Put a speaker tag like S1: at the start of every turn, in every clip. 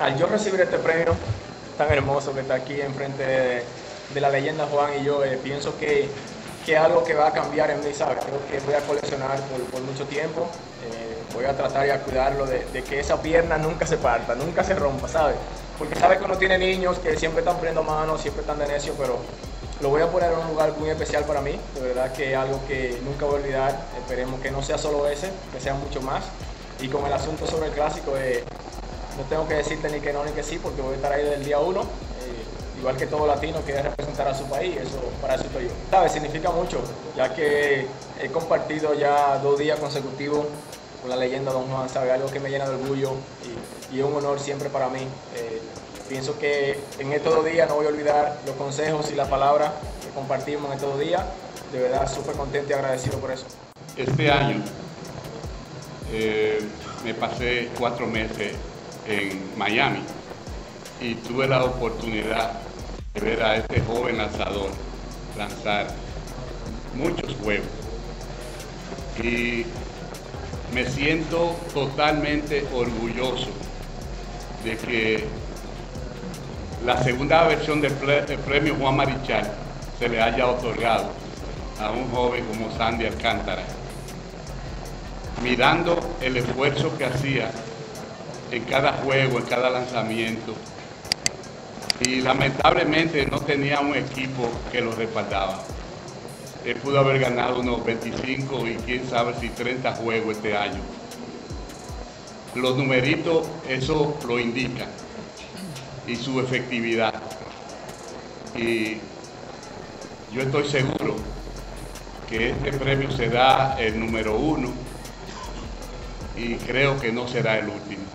S1: al yo recibir este premio tan hermoso que está aquí enfrente de la leyenda Juan y yo, pienso que es algo que va a cambiar en mí, ¿sabes? Creo que voy a coleccionar por mucho tiempo, voy a tratar de cuidarlo, de que esa pierna nunca se parta, nunca se rompa, ¿sabes? Porque sabes que uno tiene niños que siempre están poniendo manos, siempre están de necio, pero lo voy a poner en un lugar muy especial para mí, de verdad que es algo que nunca voy a olvidar, esperemos que no sea solo ese, que sea mucho más. Y con el asunto sobre el clásico, no tengo que decirte ni que no ni que sí, porque voy a estar ahí desde el día 1, igual que todo latino que quiere representar a su país, para eso estoy yo. ¿Sabes? Significa mucho, ya que he compartido ya 2 días consecutivos con la leyenda Don Juan, ¿sabes? Algo que me llena de orgullo y es un honor siempre para mí. Pienso que en estos 2 días no voy a olvidar los consejos y las palabras que compartimos en estos 2 días. De verdad, súper contento y agradecido por eso.
S2: Este año me pasé 4 meses en Miami y tuve la oportunidad de ver a este joven lanzador lanzar muchos juegos. Y me siento totalmente orgulloso de que la segunda versión del premio Juan Marichal se le haya otorgado a un joven como Sandy Alcántara, mirando el esfuerzo que hacía en cada juego, en cada lanzamiento, y lamentablemente no tenía un equipo que lo respaldaba. Él pudo haber ganado unos 25 y quién sabe si 30 juegos este año. Los numeritos eso lo indican, y su efectividad. Y yo estoy seguro que este premio será el número 1 y creo que no será el último.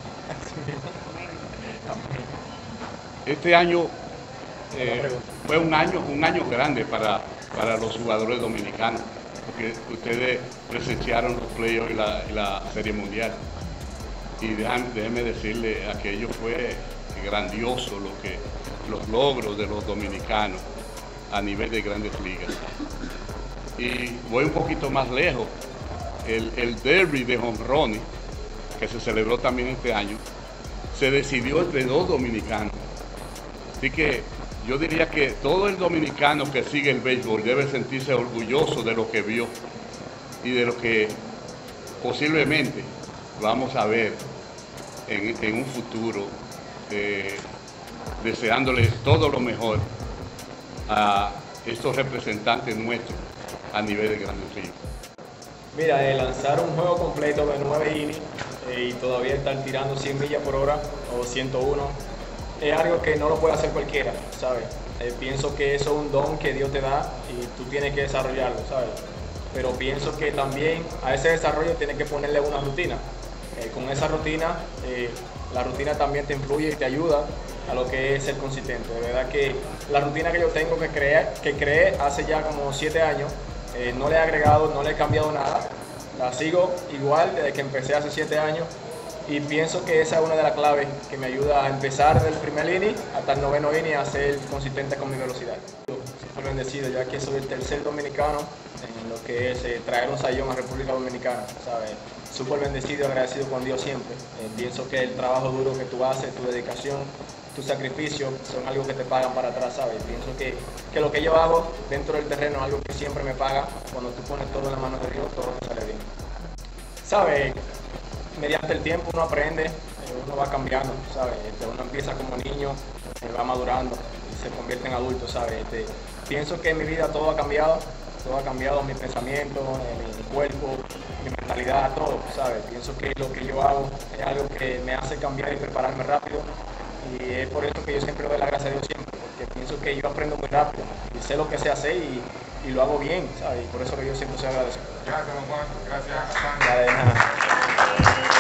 S2: Este año fue un año grande para los jugadores dominicanos, porque ustedes presenciaron los playoffs y la Serie Mundial. Y déjenme decirle, aquello fue grandioso, los logros de los dominicanos a nivel de grandes ligas. Y voy un poquito más lejos, el derby de jonrones, que se celebró también este año, se decidió entre 2 dominicanos. Así que yo diría que todo el dominicano que sigue el béisbol debe sentirse orgulloso de lo que vio y de lo que posiblemente vamos a ver en un futuro, deseándoles todo lo mejor a estos representantes nuestros a nivel de Grandes Ligas.
S1: Mira, lanzar un juego completo de 9 innings y todavía estar tirando 100 millas por hora o 101 es algo que no lo puede hacer cualquiera, ¿sabes? Pienso que eso es un don que Dios te da y tú tienes que desarrollarlo, ¿sabes? Pero pienso que también a ese desarrollo tienes que ponerle una rutina. Con esa rutina, la rutina también te influye y te ayuda a lo que es ser consistente. De verdad que la rutina que yo tengo que creé hace ya como 7 años, no le he agregado, no le he cambiado nada. La sigo igual desde que empecé hace 7 años y pienso que esa es una de las claves que me ayuda a empezar del primer inning hasta el 9º inning a ser consistente con mi velocidad. Súper bendecido, ya que soy el tercer dominicano en lo que es traer un sayón a República Dominicana, ¿sabes? Súper bendecido y agradecido con Dios siempre. Pienso que el trabajo duro que tú haces, tu dedicación, tu sacrificio son algo que te pagan para atrás, ¿sabes? Pienso que lo que yo hago dentro del terreno es algo que siempre me paga. Cuando tú pones todo en la mano de Dios, todo te sale bien. ¿Sabes? Mediante el tiempo uno aprende, uno va cambiando, ¿sabes? Uno empieza como niño, va madurando y se convierte en adulto, ¿sabes? Pienso que en mi vida todo ha cambiado, mi pensamiento, mi cuerpo, mi mentalidad, todo, ¿sabes? Pienso que lo que yo hago es algo que me hace cambiar y prepararme rápido y es por eso que yo siempre doy la gracia a Dios siempre, porque pienso que yo aprendo muy rápido y sé lo que sé hacer y lo hago bien, ¿sabes? Y por eso que yo siempre soy agradecido.
S3: Gracias, don Juan. Gracias, Juan.
S1: Ya de nada.